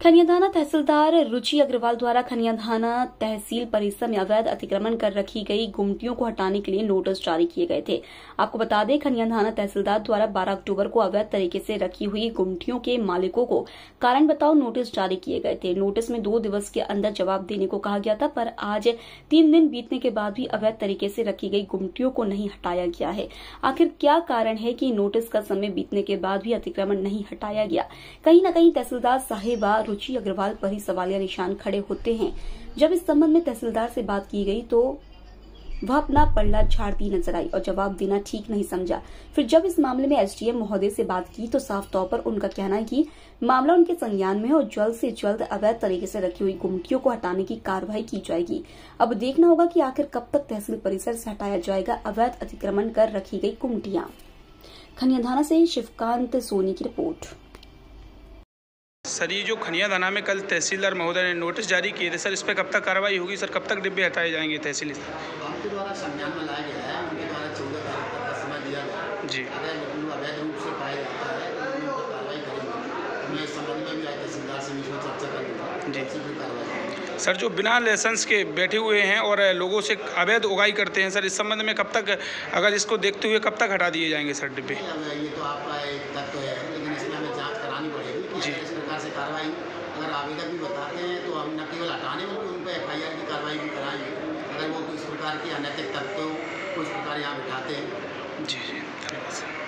खनियाधाना तहसीलदार रुचि अग्रवाल द्वारा खनियाधाना तहसील परिसर में अवैध अतिक्रमण कर रखी गई गुमटियों को हटाने के लिए नोटिस जारी किए गए थे। आपको बता दें, खनियाधाना तहसीलदार द्वारा 12 अक्टूबर को अवैध तरीके से रखी हुई गुमटियों के मालिकों को कारण बताओ नोटिस जारी किए गए थे। नोटिस में 2 दिवस के अंदर जवाब देने को कहा गया था, पर आज 3 दिन बीतने के बाद भी अवैध तरीके से रखी गई गुमटियों को नहीं हटाया गया है। आखिर क्या कारण है कि नोटिस का समय बीतने के बाद भी अतिक्रमण नहीं हटाया गया? कहीं न कहीं तहसीलदार साहिबा रुचि अग्रवाल पर ही सवालिया निशान खड़े होते हैं। जब इस संबंध में तहसीलदार से बात की गई तो वह अपना पल्ला झाड़ती नजर आई और जवाब देना ठीक नहीं समझा। फिर जब इस मामले में एसडीएम महोदय से बात की तो साफ तौर पर उनका कहना है कि मामला उनके संज्ञान में है और जल्द से जल्द अवैध तरीके से रखी हुई गुमटियों को हटाने की कार्रवाई की जाएगी। अब देखना होगा कि आखिर कब तक तहसील परिसर से हटाया जाएगा अवैध अतिक्रमण कर रखी गई गुमटियां। खनियाधाना से शिवकांत सोनी की रिपोर्ट। सर, ये जो खनियाधाना में कल तहसीलदार महोदय ने नोटिस जारी किए थे, सर इस पर कब तक कार्रवाई होगी? सर कब तक डिब्बे हटाए जाएंगे तहसील? आपके द्वारा संज्ञान में लाया गया है, उनके द्वारा 14 तारीख तक का समय दिया गया है। जी, अगर अवैध रूप से पाया जाता है तो उन पर कार्रवाई करेंगे। मैं इस संबंध में भी आज तहसीलदार से बीच में चर्चा करूँगा जी, कार्रवाई करेंगे। सर जो बिना लाइसेंस के बैठे हुए हैं और लोगों से अवैध उगाई करते हैं, सर इस संबंध में कब तक, अगर इसको देखते हुए कब तक हटा दिए जाएंगे सर डिब्बे? ये तो आपका एक तथ्य है, लेकिन इसमें हमें जाँच करानी पड़ेगी जी। इस प्रकार से कार्रवाई अगर आवेदक भी बताते हैं तो हम न केवल हटाने बल्कि उन पर FIR की कार्रवाई भी कराएंगे अगर वो इस प्रकार के अनैतिक तत्वों को इस प्रकार यहाँ बिठाते हैं। जी जी, धन्यवाद सर।